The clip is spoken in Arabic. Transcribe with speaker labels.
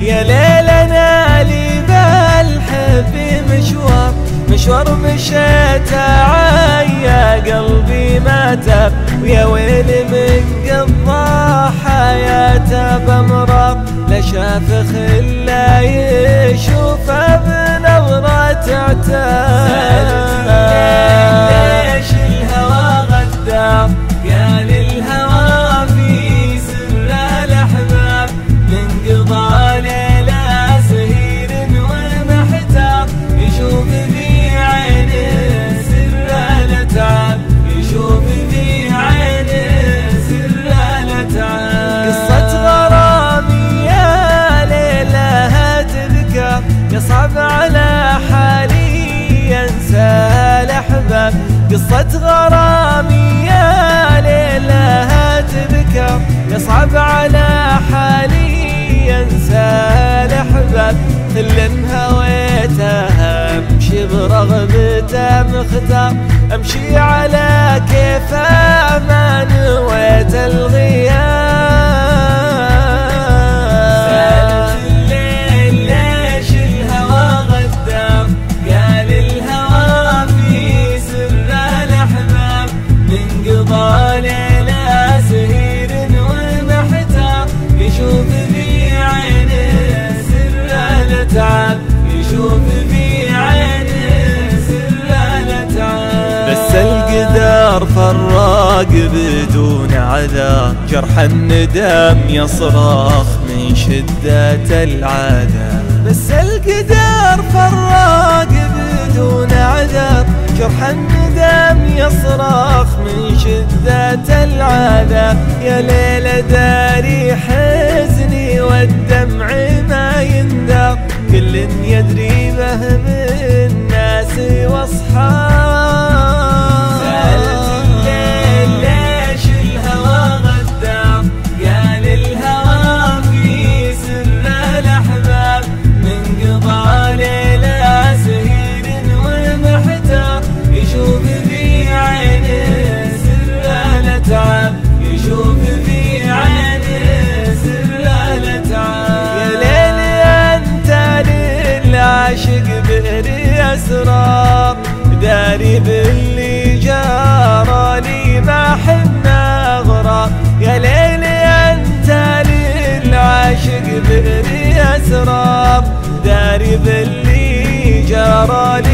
Speaker 1: يا ليل انا لي بالحب مشوار مشيته يا قلبي ما تاب، ويا ويل من قضى حياته بامراض، لا شاف خلا يشوفه بنظرة عتاب. ليش الهوى غدار قال الهوى في سر الاحباب، من قضى ليلة سهير ومحتار، يشوف في عينه سر الاتعاب، يشوف في عينه سر الاتعاب. قصة غرامي يا ليلة تذكر، يصعب على حالي ينسى الاحباب. قصة غرامي يا ليلة تذكر، يصعب على حالي ينسى الاحباب. كل هويته امشي برغبته مختار، امشي على كيفه ما نويت الغياب. سالت الليل ليش الهوى غدار قال الهوى في سر الاحباب، من قضى ليلة سهير ومحتار، يشوف في عينه سر الاتعاب، يشوف في عينه سر الاتعاب. بس القدر فراق بدون عذاب، جرح الندم يصرخ من شدة العذاب. بس القدر فراق بدون عذاب، جرح الندم يصرخ من شدة العذاب. يا ليلة داري حزني والدمع ما يندر، كل يدري به من ناس واصحاب. سألت الليل ليش الهوى غدار قال الهوى في سر الاحباب، من قضى ليلة سهير ومحتار، يشوف في عينه سر الاتعاب، يشوف في عينه سر الاتعاب. يا ليلي انت للعاشق بئري اسرار، داري باللي جرى لي ما حنا غرار. يا ليلي انت للعاشق بئري اسرار، داري باللي جرى لي